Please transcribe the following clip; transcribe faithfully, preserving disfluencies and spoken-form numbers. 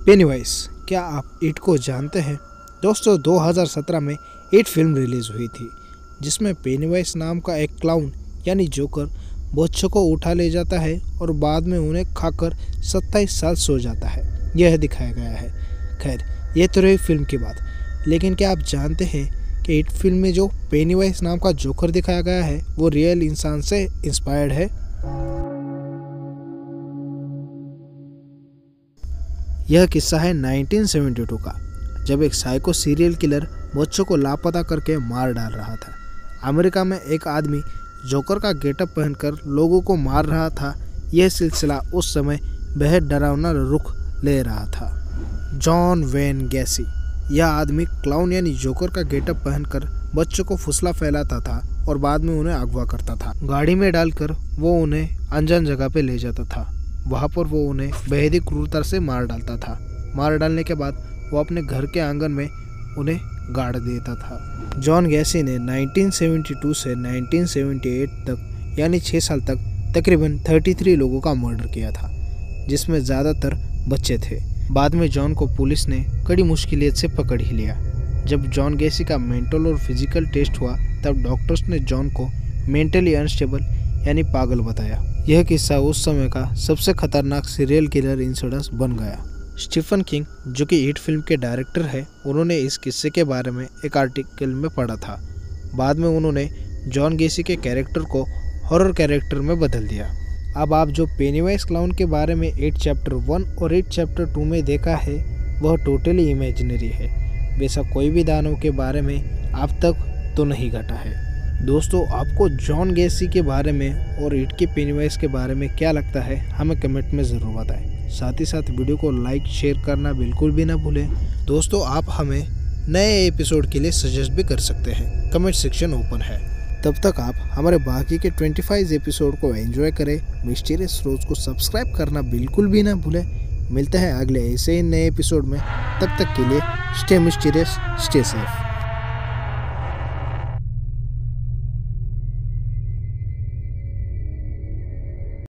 Penny-wise, क्या आप it को जानते हैं? दोस्तों, दो हज़ार सत्रह में इट फिल्म रिलीज हुई थी जिसमें पेनीवाइज नाम का एक क्लाउन यानी जोकर बच्चों को उठा ले जाता है और बाद में उन्हें खाकर सत्ताईस साल सो जाता है। यह दिखाया गया है। खैर, ये तो रही फिल्म की बात, लेकिन क्या आप जानते हैं कि इट फिल्म में जो पेनीवाइज नाम का जोकर दिखाया गया है वो रियल इंसान से इंस्पायर्ड है। यह किस्सा है उन्नीस सौ बहत्तर का, जब एक साइको सीरियल किलर बच्चों को लापता करके मार डाल रहा था। अमेरिका में एक आदमी जोकर का गेटअप पहनकर लोगों को मार रहा था। यह सिलसिला उस समय बेहद डरावना रुख ले रहा था। जॉन वेन गैसी, यह आदमी क्लाउन यानी जोकर का गेटअप पहनकर बच्चों को फुसला फैलाता था और बाद में उन्हें अगवा करता था। गाड़ी में डालकर वो उन्हें अनजान जगह पे ले जाता था। वहाँ पर वो उन्हें बेहद ही क्रूरता से मार डालता था। मार डालने के बाद वो अपने घर के आंगन में उन्हें गाड़ देता था। जॉन गैसी ने उन्नीस सौ बहत्तर से उन्नीस सौ अठहत्तर तक यानी छः साल तक तकरीबन तैंतीस लोगों का मर्डर किया था, जिसमें ज़्यादातर बच्चे थे। बाद में जॉन को पुलिस ने कड़ी मुश्किलियत से पकड़ ही लिया। जब जॉन गैसी का मेंटल और फिजिकल टेस्ट हुआ तब डॉक्टर्स ने जॉन को मेंटली अनस्टेबल यानी पागल बताया। यह किस्सा उस समय का सबसे खतरनाक सीरियल किलर इंसिडेंस बन गया। स्टीफन किंग, जो कि इट फिल्म के डायरेक्टर है, उन्होंने इस किस्से के बारे में एक आर्टिकल में पढ़ा था। बाद में उन्होंने जॉन गैसी के कैरेक्टर को हॉरर कैरेक्टर में बदल दिया। अब आप जो पेनीवाइज क्लाउन के बारे में इट चैप्टर वन और इट चैप्टर टू में देखा है वह टोटली इमेजिनरी है। वैसा कोई भी दानव के बारे में अब तक तो नहीं घटा है। दोस्तों, आपको जॉन गैसी के बारे में और इट के पेनीवाइज के बारे में क्या लगता है हमें कमेंट में ज़रूर बताएं। साथ ही साथ वीडियो को लाइक शेयर करना बिल्कुल भी ना भूलें। दोस्तों, आप हमें नए एपिसोड के लिए सजेस्ट भी कर सकते हैं, कमेंट सेक्शन ओपन है। तब तक आप हमारे बाकी के पच्चीस एपिसोड को एंजॉय करें। मिस्टीरियस रोज को सब्सक्राइब करना बिल्कुल भी ना भूलें। मिलते हैं अगले ऐसे ही नए एपिसोड में। तब तक के लिए स्टे मिस्टीरियस, स्टे सेफ।